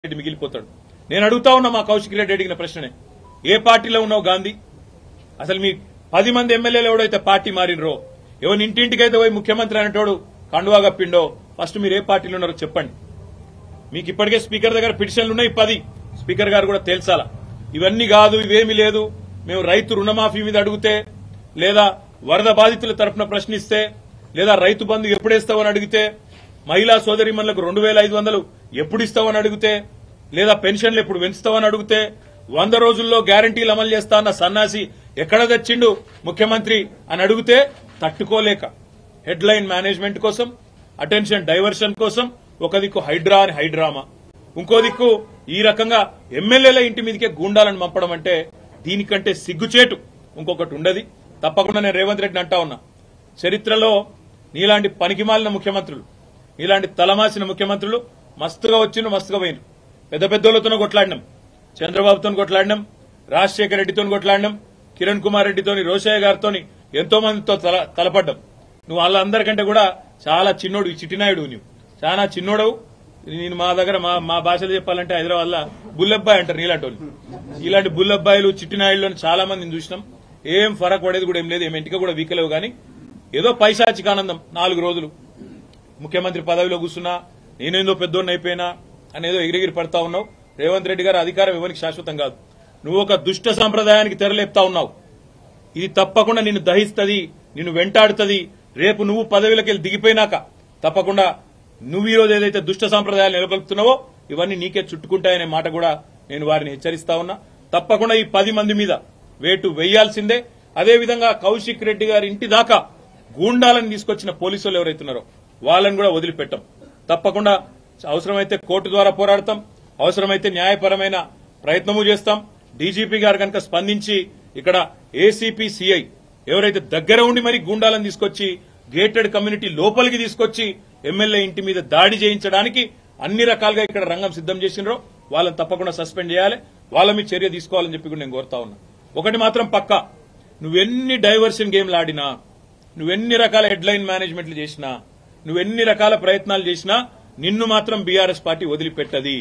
రెడ్డి మిగిలిపోతాడు. నేను అడుగుతా ఉన్నా మా కౌశిక్ రెడ్డి అడిగిన ప్రశ్ననే, ఏ పార్టీలో ఉన్నావు గాంధీ? అసలు మీ 10 మంది ఎమ్మెల్యేలు ఎవడైతే పార్టీ మారినరో, ఎవరి ఇంటింటికైతే పోయి ముఖ్యమంత్రి అనేటోడు కండువా కప్పిండో, ఫస్ట్ మీరు ఏ పార్టీలో ఉన్నారో చెప్పండి. మీకు ఇప్పటికే స్పీకర్ దగ్గర పిటిషన్లు ఉన్నాయి 10. స్పీకర్ గారు కూడా తేల్చాలా. ఇవన్నీ కాదు, ఇవేమీ లేదు, మేము రైతు రుణమాఫీ మీద అడిగితే, లేదా వరద బాధితుల తరఫున ప్రశ్నిస్తే, లేదా రైతు బంధు ఎప్పుడేస్తావని అడిగితే, మహిళా సోదరీమణులకు 2500 ఎప్పుడు ఇస్తావని అడిగితే, లేదా పెన్షన్లు ఎప్పుడు పెంచుతావని అడిగితే, 100 రోజుల్లో గ్యారంటీలు అమలు చేస్తా అన్న సన్నాసి ఎక్కడ తెచ్చిండు ముఖ్యమంత్రి అని అడిగితే, తట్టుకోలేక హెడ్లైన్ మేనేజ్మెంట్ కోసం, అటెన్షన్ డైవర్షన్ కోసం ఒక దిక్కు హైడ్రా అని హైడ్రామా, ఇంకో దిక్కు ఈ రకంగా ఎమ్మెల్యేల ఇంటి మీదకే గూండాలను పంపడం అంటే దీనికంటే సిగ్గుచేటు ఇంకొకటి ఉండదు. తప్పకుండా నేను రేవంత్ రెడ్డిని అంటా ఉన్నా, చరిత్రలో నీలాంటి పనికిమాలిన ముఖ్యమంత్రులు, ఇలాంటి తలమాసిన ముఖ్యమంత్రులు మస్తుగా వచ్చిండ్రు, మస్తుగా పోయినరు. పెద్ద పెద్దోళ్లతో కొట్లాడినాం, చంద్రబాబుతో కొట్లాడినాం, రాజశేఖర రెడ్డితో కొట్లాడినాం, కిరణ్ కుమార్ రెడ్డితోని, రోషయ్య గారితో ఎంతో మందితో తలపడ్డాం. నువ్వు వాళ్ళందరికంటే కూడా చాలా చిన్నోడు, ఈ చిట్టినాయుడు, నువ్వు చాలా చిన్నోడవు. నేను మా దగ్గర మా భాషలో చెప్పాలంటే హైదరాబాద్ లో బుల్లబ్బాయి అంటారు నీలాంటి వాళ్ళు. ఇలాంటి బుల్లబ్బాయిలు చిట్టినాయుడులో చాలా మందిని చూసినాం. ఏం ఫరక్ పడేది కూడా ఏం లేదు, ఏం ఇంటికి కూడా వీకలేవు. కానీ ఏదో పైశాచిక ఆనందం, 4 రోజులు ముఖ్యమంత్రి పదవిలో కూర్చున్నా, నేనేందో పెద్దోడిని అయిపోయినా అనేదో ఎగిరిగిరి పడతా ఉన్నావు. రేవంత్ రెడ్డి గారు అధికారం ఎవరికి శాశ్వతం కాదు. నువ్వు ఒక దుష్ట సంప్రదాయానికి తెరలేపుతా ఉన్నావు. ఇది తప్పకుండా నిన్ను దహిస్తుంది, నిన్ను వెంటాడుతుంది. రేపు నువ్వు పదవిలోకి దిగిపోయినాక తప్పకుండా నువ్వు ఈ రోజు ఏదైతే దుష్ట సంప్రదాయాలు నెలకొల్పుతున్నావో ఇవన్నీ నీకే చుట్టుకుంటాయనే మాట కూడా నేను వారిని హెచ్చరిస్తా ఉన్నా. తప్పకుండా ఈ 10 మంది మీద వేటు వేయాల్సిందే. అదేవిధంగా కౌశిక్ రెడ్డి గారి ఇంటి దాకా గూండాలను తీసుకొచ్చిన పోలీసులు ఎవరైతున్నారో వాళ్ళని కూడా వదిలిపెట్టాం. తప్పకుండా అవసరమైతే కోర్టు ద్వారా పోరాడతాం, అవసరమైతే న్యాయపరమైన ప్రయత్నము చేస్తాం. డీజీపీ గారు కనుక స్పందించి ఇక్కడ ఏసీపీ సిఐ ఎవరైతే దగ్గర ఉండి మరి గూండాలను తీసుకొచ్చి గేటెడ్ కమ్యూనిటీ లోపలికి తీసుకొచ్చి ఎమ్మెల్యే ఇంటి మీద దాడి చేయించడానికి అన్ని రకాలుగా ఇక్కడ రంగం సిద్దం చేసినారో వాళ్ళని తప్పకుండా సస్పెండ్ చేయాలి, వాళ్ళ మీద చర్య తీసుకోవాలని చెప్పి కూడా నేను కోరుతా ఉన్నా. ఒకటి మాత్రం పక్కా, నువ్వెన్ని డైవర్షన్ గేమ్లు ఆడినా, నువ్వెన్ని రకాల హెడ్లైన్ మేనేజ్మెంట్లు చేసినా, నువ్వెన్ని రకాల ప్రయత్నాలు చేసినా నిన్ను మాత్రం బీఆర్ఎస్ పార్టీ వదిలిపెట్టది.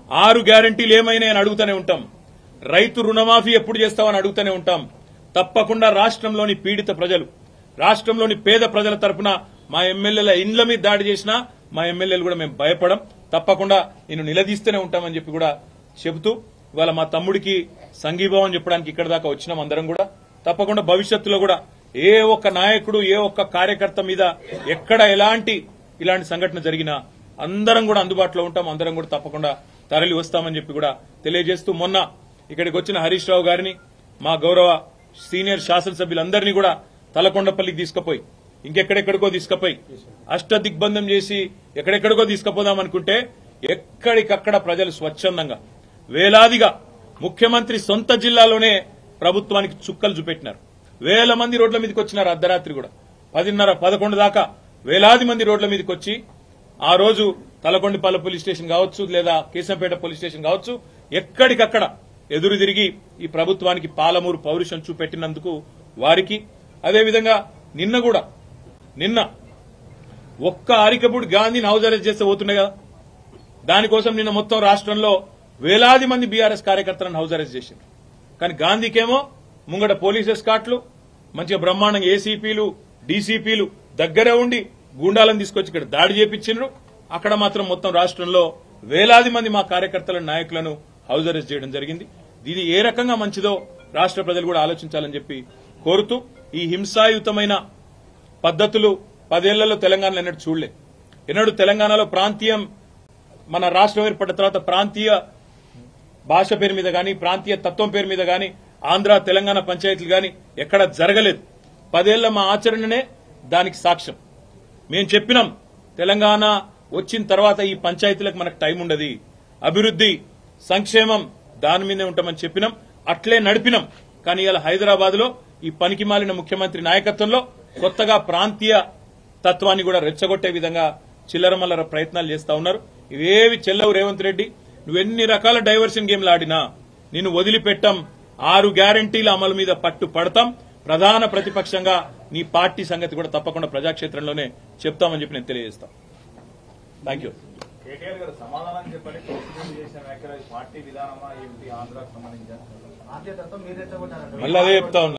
6 గ్యారంటీలు ఏమైనా అని అడుగుతూనే ఉంటాం. రైతు రుణమాఫీ ఎప్పుడు చేస్తామని అడుగుతూనే ఉంటాం. తప్పకుండా రాష్ట్రంలోని పీడిత ప్రజలు, రాష్ట్రంలోని పేద ప్రజల తరఫున మా ఎమ్మెల్యేల ఇండ్ల మీద దాడి చేసినా మా ఎమ్మెల్యేలు కూడా మేము భయపడం. తప్పకుండా నేను నిలదీస్తూనే ఉంటామని చెప్పి కూడా చెబుతూ ఇవాళ మా తమ్ముడికి సంఘీభావం చెప్పడానికి ఇక్కడ దాకా వచ్చినాం అందరం కూడా. తప్పకుండా భవిష్యత్తులో కూడా ఏ ఒక్క నాయకుడు, ఏ ఒక్క కార్యకర్త మీద ఎక్కడ ఇలాంటి సంఘటన జరిగినా అందరం కూడా అందుబాటులో ఉంటాం, అందరం కూడా తప్పకుండా తరలి వస్తామని చెప్పి కూడా తెలియజేస్తూ, మొన్న ఇక్కడికి వచ్చిన హరీష్ రావు గారిని, మా గౌరవ సీనియర్ శాసనసభ్యులందరినీ కూడా తలకొండపల్లికి తీసుకుపోయి, ఇంకెక్కడెక్కడికో తీసుకుపోయి అష్టదిగ్బంధం చేసి ఎక్కడెక్కడికో తీసుకుపోదాం అనుకుంటే ఎక్కడికక్కడ ప్రజలు స్వచ్ఛందంగా వేలాదిగా ముఖ్యమంత్రి సొంత జిల్లాలోనే ప్రభుత్వానికి చుక్కలు చూపెట్టినారు. వేల మంది రోడ్ల మీదకి వచ్చినారు. అర్ధరాత్రి కూడా 10:30, 11 దాకా వేలాది మంది రోడ్ల మీదకి వచ్చి ఆ రోజు తలకొండపల్లి పోలీస్ స్టేషన్ కావచ్చు, లేదా కేశంపేట పోలీస్ స్టేషన్ కావచ్చు, ఎక్కడికక్కడ ఎదురు తిరిగి ఈ ప్రభుత్వానికి పాలమూరు పౌరుషం చూపెట్టినందుకు వారికి, అదేవిధంగా నిన్న ఒక్క అరికపూడి గాంధీని హౌస్ అరెస్ట్ చేస్తే పోతున్నాయి కదా, దానికోసం నిన్న మొత్తం రాష్ట్రంలో వేలాది మంది బీఆర్ఎస్ కార్యకర్తలను హౌస్ అరెస్ట్ చేశారు. కానీ గాంధీకేమో ముంగట పోలీస్ ఎస్కాట్లు, మంచిగా బ్రహ్మాండంగా ఏసీపీలు, డీసీపీలు దగ్గర ఉండి గూండాలను తీసుకొచ్చి ఇక్కడ దాడి చేపించిండ్రు. అక్కడ మాత్రం మొత్తం రాష్ట్రంలో వేలాది మంది మా కార్యకర్తల నాయకులను హౌస్ అరెస్ట్ చేయడం జరిగింది. ఇది ఏ రకంగా మంచిదో రాష్ట్ర ప్రజలు కూడా ఆలోచించాలని చెప్పి కోరుతూ, ఈ హింసాయుతమైన పద్ధతులు 10 ఏళ్లలో తెలంగాణలో ఎన్నడూ చూడలే. ఎన్నడూ తెలంగాణలో ప్రాంతీయం, మన రాష్ట్రం ఏర్పడిన తర్వాత ప్రాంతీయ భాష పేరు మీద గాని, ప్రాంతీయ తత్వం పేరు మీద గాని, ఆంధ్ర తెలంగాణ పంచాయతీలు గాని ఎక్కడ జరగలేదు. 10 ఏళ్ల మా ఆచరణనే దానికి సాక్ష్యం. మేము చెప్పినాం, తెలంగాణ వచ్చిన తర్వాత ఈ పంచాయతీలకు మనకు టైం ఉండదు, అభివృద్ది సంక్షేమం దాని మీదే ఉంటామని చెప్పినాం, అట్లే నడిపినాం. కానీ ఇలా హైదరాబాద్ లో ఈ పనికిమాలిన ముఖ్యమంత్రి నాయకత్వంలో కొత్తగా ప్రాంతీయ తత్వాన్ని కూడా రెచ్చగొట్టే విధంగా చిల్లరమల్లర ప్రయత్నాలు చేస్తా ఉన్నారు. ఇవేవి చెల్లవు రేవంత్ రెడ్డి. నువ్వెన్ని రకాల డైవర్షన్ గేమ్లు ఆడినా నిన్ను వదిలిపెట్టాం. 6 గ్యారంటీల అమలు మీద పట్టు పడతాం. ప్రధాన ప్రతిపక్షంగా నీ పార్టీ సంగతి కూడా తప్పకుండా ప్రజాక్షేత్రంలోనే చెప్తామని చెప్పి నేను తెలియజేస్తాను. Thank you. కేటీఆర్ గారు సమాధానం చెప్పండి. ప్రెసిడెంట్ చేసిన వ్యాఖ్యలు పార్టీ విధానమా ఏమిటి ఆంధ్రాకు సంబంధించిన మళ్ళీ అదే చెప్తా ఉన్నా.